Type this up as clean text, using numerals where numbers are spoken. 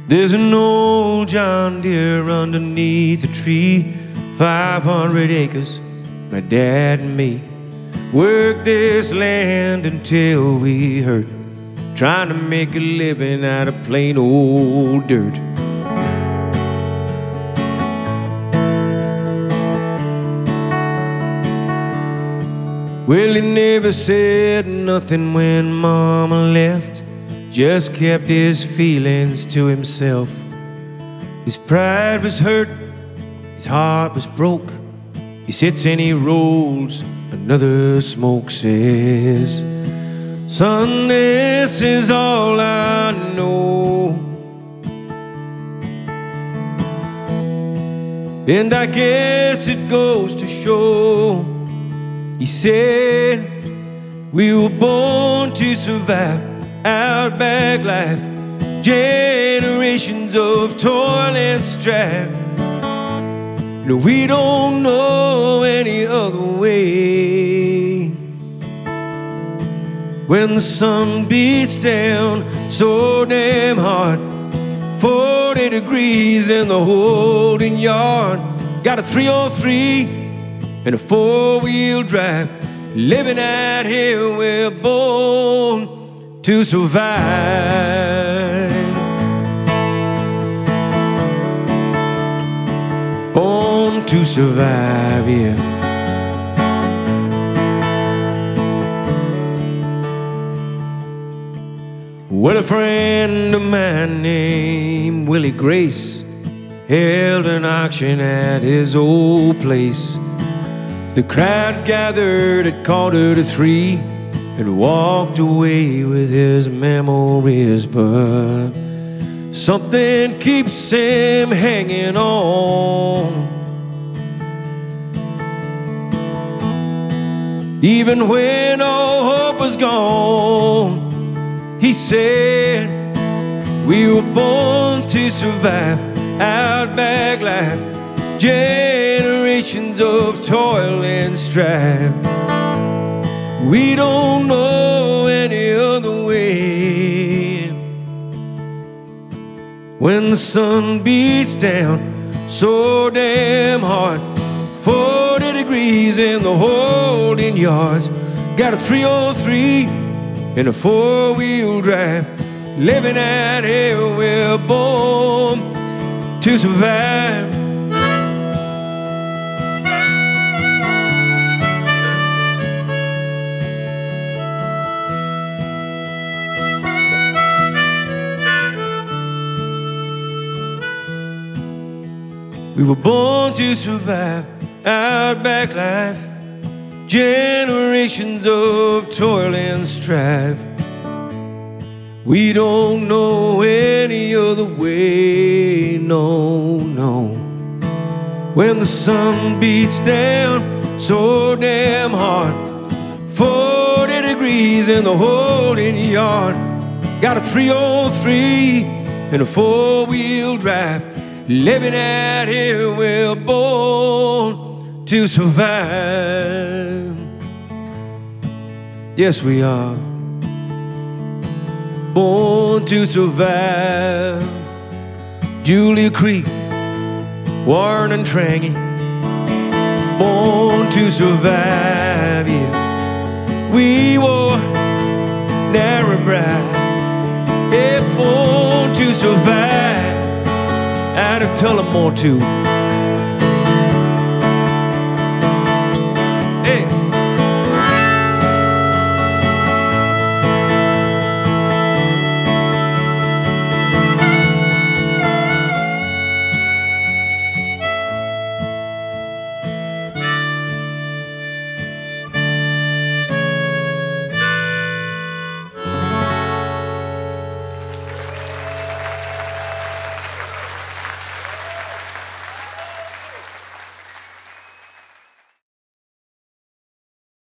There's an old John Deere underneath a tree, 500 acres, my dad and me worked this land until we hurt, trying to make a living out of plain old dirt. Well, he never said nothing when Mama left, just kept his feelings to himself. His pride was hurt, his heart was broke. He sits and he rolls another smoke, says, son, this is all I know, and I guess it goes to show. He said, we were born to survive outback life, generations of toil and strife. No, we don't know any other way. When the sun beats down so damn hard, 40 degrees in the holding yard, got a 303 and a four-wheel drive, living out here, we're born to survive. Born to survive, yeah. Well, a friend of mine named Willie Grace held an auction at his old place. The crowd gathered at 2:45 and walked away with his memories, but something keeps him hanging on. Even when all hope was gone, he said, we were born to survive outback life, generations of toil and strife. We don't know any other way. When the sun beats down so damn hard, 40 degrees in the holding yards, got a 303 and a four-wheel drive, living out here, we're born to survive. We were born to survive outback life, generations of toil and strife. We don't know any other way, no, no. When the sun beats down so damn hard, 40 degrees in the holding yard, got a 303 and a four-wheel drive, living out here, we're born to survive. Yes, we are born to survive. Julia Creek, Warren and Trangy, born to survive, yeah. We wore Tarampa, yeah, born to survive. Out of Tullamore too.